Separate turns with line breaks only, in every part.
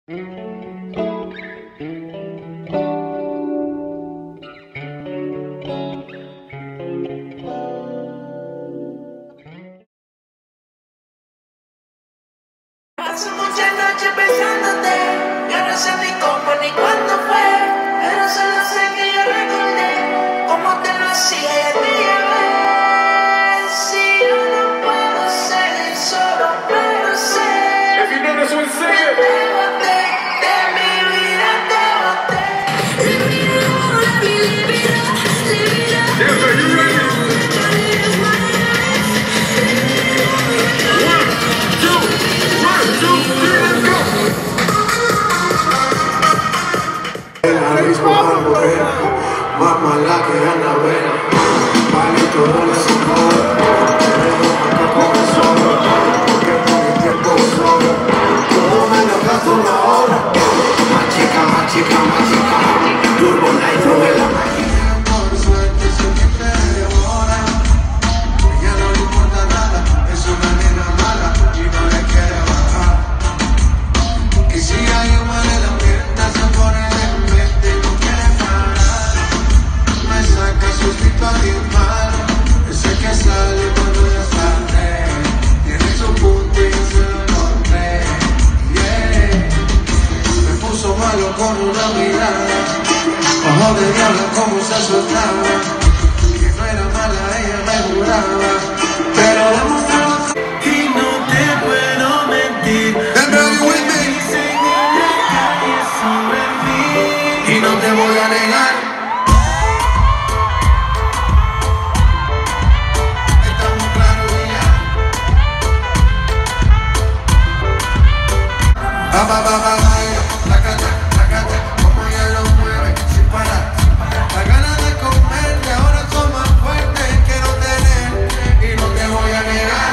Hace muchas noches pensándote, yo no sé ni cómo ni cuándo fue, pero solo sé que yo recordé cómo te lo hacía y a ti ya ves. Si yo no puedo seguir solo, pero sé
If you know this one, sing it.
te boté, de mi vida te boté.
Yes, sir, you ready? 1, 2, 3, let's go.
Más mala que Ana Vera, vale todo lo sabor. Te dejo acá con el sol, porque con el tiempo solo. Todo me lo gasto una hora. Más chica, más chica, más chica. Turbo Night, sube la máquina. Por suerte su mente devora. Ella no le importa nada, es una nena mala y no le quiere bajar. Y si hay un mal en la pierna, se pone de mente y no quiere parar. Me saca sustito animal, ese que sale cuando ya sale. Tiene su punto y yo se lo encontré. Yeah. Me puso malo con una mirada, ojo de diablo como se soltaba. Que no era mala, ella me juraba, pero demostraba. Y no te puedo mentir, dicen en la calle sobre mí. Y no te voy a negar. Como ella lo mueve sin parar. La ganas de comerte ahora son más fuertes. Quiero tener y no te voy a negar.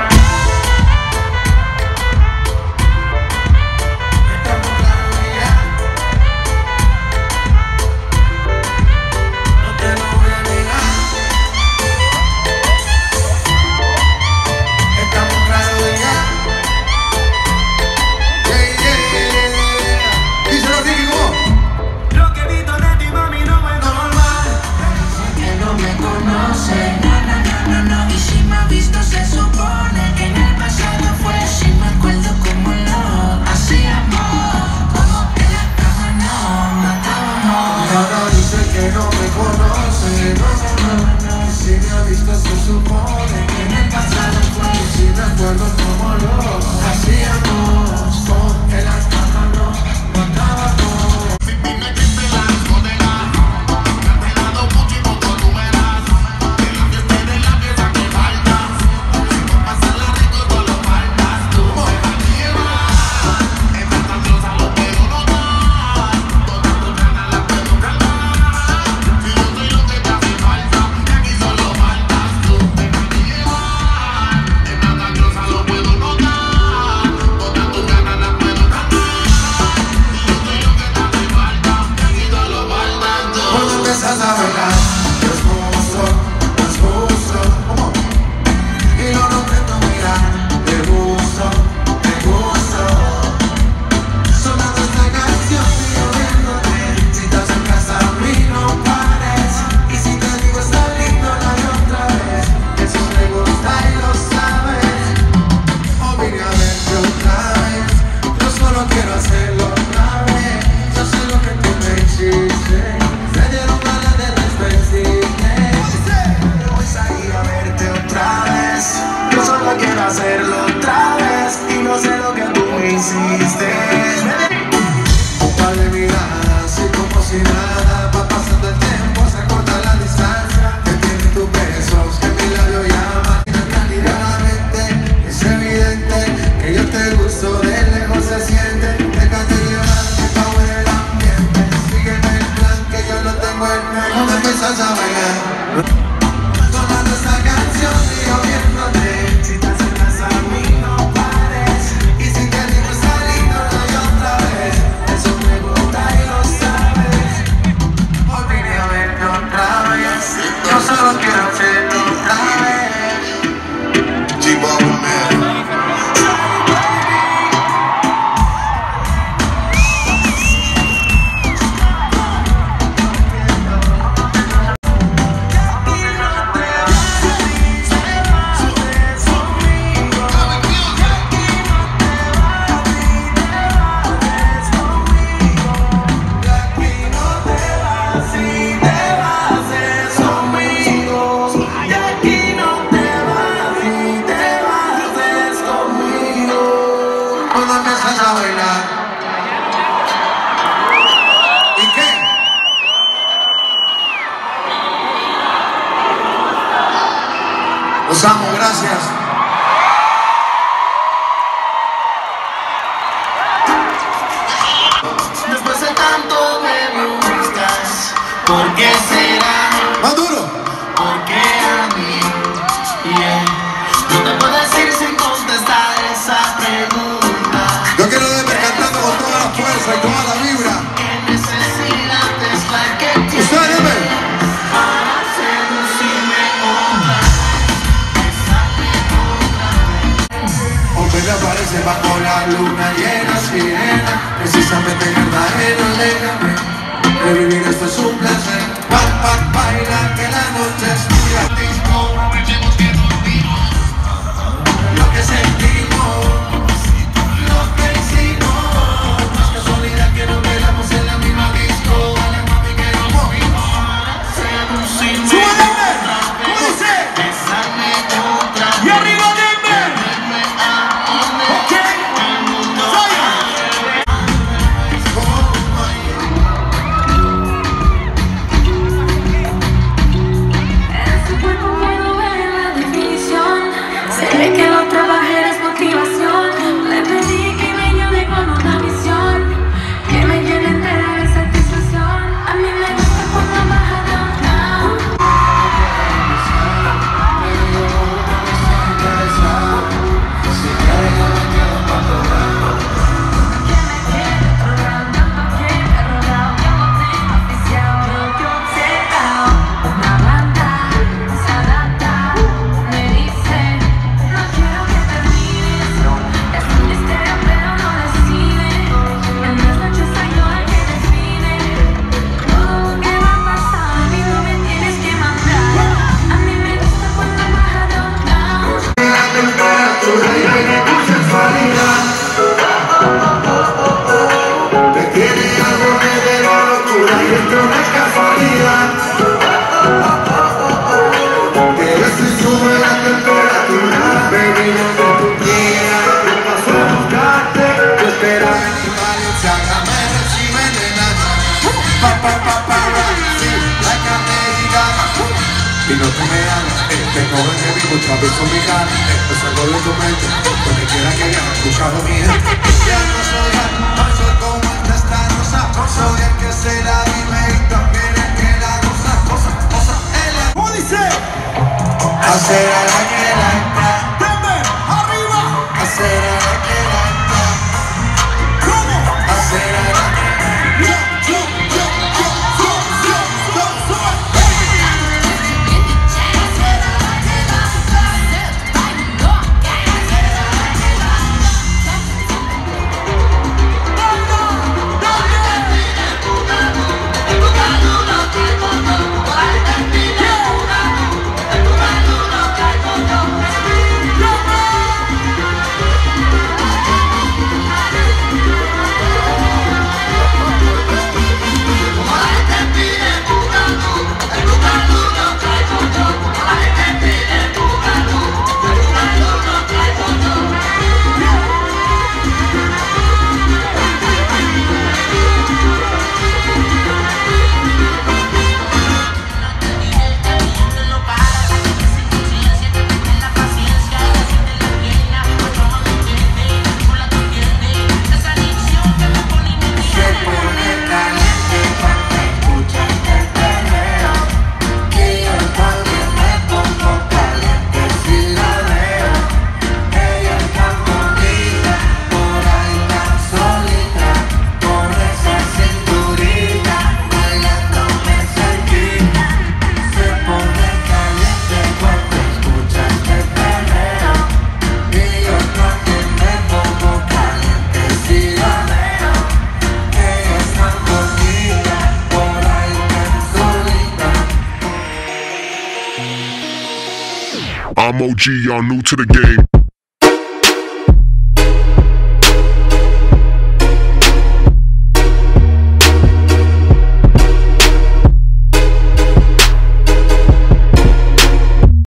Estamos claros ya. No te lo voy a negar. Estamos claros ya.
Lo que he visto de ti, mami, no es normal. Que no me conoce, no. Y si me ha visto, se supone que en el pasado fue. Si me acuerdo como lo hacíamos, como en la cama no matábamos.
Ahora dice que no me conoce, no. Y si me ha visto, se supone que en el pasado fue. Y si me acuerdo como lo hacíamos, con el cama no matábamos.
Hacerlo otra vez y no sé lo que tú me hiciste.
Un par de miradas y como si nada va pasando el tiempo, se acorta la distancia que tiene tus besos, que mi labio llama. Claramente es evidente que yo te gusto, de lejos se siente. Déjate llevar, que está en el ambiente. Sígueme el plan que yo lo tengo en mente. Cuando empiezas a bailar, sonando esta canción y yo viéndote. Si te acercas a mí no pares, y si te digo está lindo, Los amo, gracias.
Después de tanto me buscas, ¿por qué será?
Más duro.
Porque a mí, yeah, no te puedo decir sin contestar esa pregunta.
Yo quiero verme cantando con toda la fuerza y toda la vibra.
¿Qué necesidad es la que tienes
Ustedes ven.
para seducirme otra?
Hombre me aparece bajo la luna llena, sirena. Precisamente Cartagena, déjame revivir, esto es un placer. Baila que la noche es tuya.
Aprovechemos que dormimos.
Lo que sentimos, lo que hicimos. No es casualidad que nos veamos en la misma disco. Dale mami que nos movimos.
Seducirme
¡Súbeme!
otra vez.
¿Cómo dice?
Besarme otra vez.
¡Y arriba dime!
Verme a donde
Ok.
el mundo
Vaya.
En su cuerpo puedo ver la definición. Se ve que no trabajar es motivación. Le pedí que me ayude con una misión, que me llene entera de satisfacción. A mí me gusta cuando baja downtown. Que me quiere otro round, tanto que me he rodado. Yo lo tengo oficial, yo te he observado. Una banda se adapta, me dice, no quiero que termines. Es un misterio pero no decide. En las noches soy yo el que define todo lo que va a pasar. A mí no me tienes que mandar. A mí me gusta cuando baja downtown.
La temperatura y aire tu sensualidad. Te tiene algo que de la locura y esto no es casualidad. Te ves y sube la temperatura. Baby, donde tú quieras, yo paso a buscarte. Yo espero en mi Valenciaga, me reciben en la sí, like americana. Y no te me hagas, te cojo en el vivo, travieso mi cara, salgo de tu mente, donde quiera que vaya, escuchado mi gente. Ya no soy soy como esta rosa, soy el que se la vive y también el que la goza, cosa, ella. ¿Cómo dice? Hacer a la que la entra, arriba, hacer a la que la entra, ¿cómo? Hacer a la que la entra.
I'm OG, y'all new to the game.